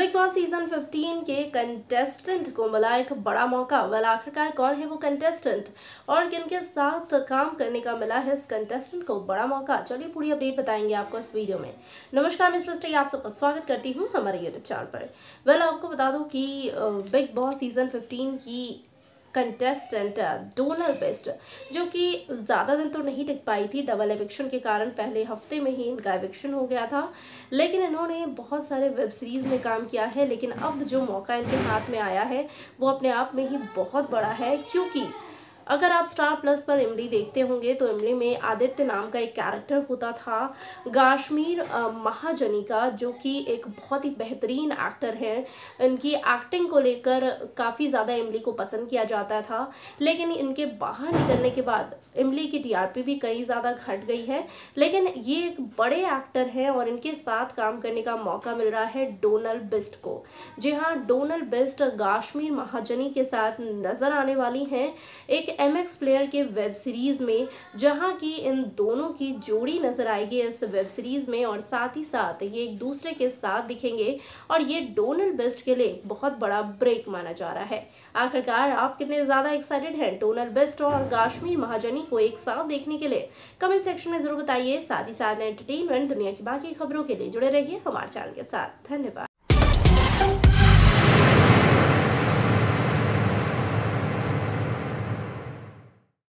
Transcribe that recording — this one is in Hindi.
बिग बॉस सीजन 15 के कंटेस्टेंट को मिला एक बड़ा मौका। वेल, आखिरकार कौन है वो कंटेस्टेंट और किनके साथ काम करने का मिला है इस कंटेस्टेंट को बड़ा मौका, चलिए पूरी अपडेट बताएंगे आपको इस वीडियो में। नमस्कार, मैं सृष्टि आप सबका स्वागत करती हूँ हमारे यूट्यूब चैनल पर। वेल, आपको बता दूं कि बिग बॉस सीजन 15 की कंटेस्टेंट डोनल बेस्ट, जो कि ज़्यादा दिन तो नहीं टिक पाई थी, डबल एविक्शन के कारण पहले हफ्ते में ही इनका एविक्शन हो गया था। लेकिन इन्होंने बहुत सारे वेब सीरीज़ में काम किया है, लेकिन अब जो मौका इनके हाथ में आया है वो अपने आप में ही बहुत बड़ा है। क्योंकि अगर आप स्टार प्लस पर इमली देखते होंगे तो इमली में आदित्य नाम का एक कैरेक्टर होता था, कश्मीर महाजनी का, जो कि एक बहुत ही बेहतरीन एक्टर है। इनकी एक्टिंग को लेकर काफ़ी ज़्यादा इमली को पसंद किया जाता था, लेकिन इनके बाहर निकलने के बाद इमली की टीआरपी भी कई ज़्यादा घट गई है। लेकिन ये एक बड़े एक्टर हैं और इनके साथ काम करने का मौका मिल रहा है डोनल बेस्ट को। जी हाँ, डोनल बेस्ट कश्मीर महाजनी के साथ नजर आने वाली हैं एक एमएक्स प्लेयर के वेब सीरीज में, जहां की इन दोनों की जोड़ी नजर आएगी इस वेब सीरीज में और साथ ही साथ ये एक दूसरे के साथ दिखेंगे और ये डोनल बेस्ट के लिए बहुत बड़ा ब्रेक माना जा रहा है। आखिरकार आप कितने ज्यादा एक्साइटेड हैं डोनल बेस्ट और कश्मीर महाजनी को एक साथ देखने के लिए? कमेंट सेक्शन में जरूर बताइए। साथ ही साथ एंटरटेनमेंट दुनिया की बाकी खबरों के लिए जुड़े रहिए हमारे चैनल के साथ। धन्यवाद।